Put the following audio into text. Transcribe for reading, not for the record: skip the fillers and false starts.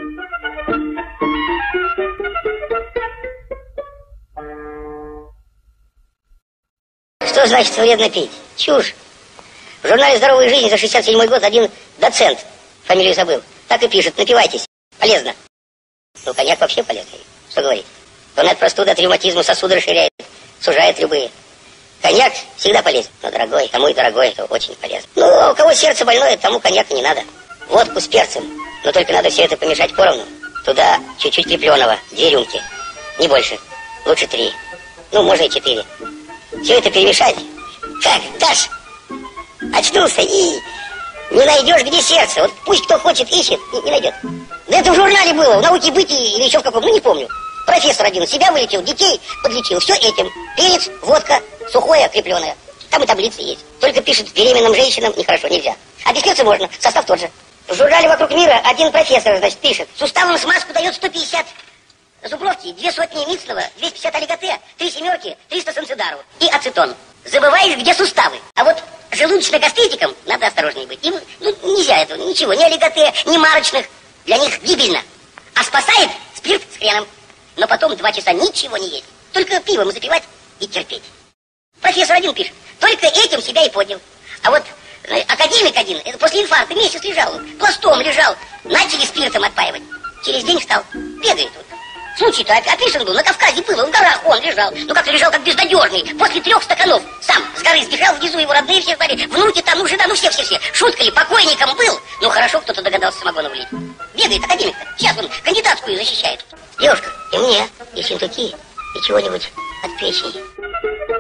Что значит вредно пить? Чушь. В журнале «Здоровая жизнь» за 67-й год один доцент, фамилию забыл, так и пишет: напивайтесь, полезно. Ну, коньяк вообще полезный, что говорить. Он от простуды, от ревматизма сосуды расширяет, сужает любые. Коньяк всегда полезен, но дорогой, кому и дорогой, это очень полезно. Ну, а у кого сердце больное, тому коньяка не надо. Водку с перцем, но только надо все это помешать поровну. Туда чуть-чуть крепленого, 2 рюмки, не больше, лучше 3, ну, можно и 4. Все это перемешать. Как, Даш, очнулся и не найдешь, где сердце. Вот пусть кто хочет ищет, не найдет. Да это в журнале было, в «Науке бытия» или еще в каком, ну не помню. Профессор один себя вылечил, детей подлечил. Все этим. Перец, водка, сухое, крепленое. Там и таблицы есть. Только пишет: беременным женщинам нехорошо, нельзя. А без перца можно, состав тот же. В журнале «Вокруг мира» один профессор, значит, пишет: суставам смазку дает 150 зубровки, 2 сотни мицного, 250 олиготе, 3 семерки, 300 санцидару и ацетон. Забываешь, где суставы. А вот желудочно-гастритикам надо осторожнее быть. Им нельзя этого, ничего, ни олиготе, ни марочных. Для них гибельно. А спасает спирт с хреном. Но потом 2 часа ничего не есть. Только пивом запивать и терпеть. Профессор один пишет: только этим себя и поднял. А вот академик один, это после инфаркта месяц лежал, пластом лежал. Начали спиртом отпаивать. Через день встал, бегает тут. Случай-то описан был, на Кавказе было, в горах он лежал. Ну как лежал, как безнадежный. После 3 стаканов сам с горы сбежал, внизу его родные все ждали, внуки там, ну жена, ну все. Шутка ли, покойником был? Ну хорошо, кто-то догадался самогона влить. Бегает академик-то, сейчас он кандидатскую защищает. Девушка, и мне, и синтуки, и чего-нибудь от печени.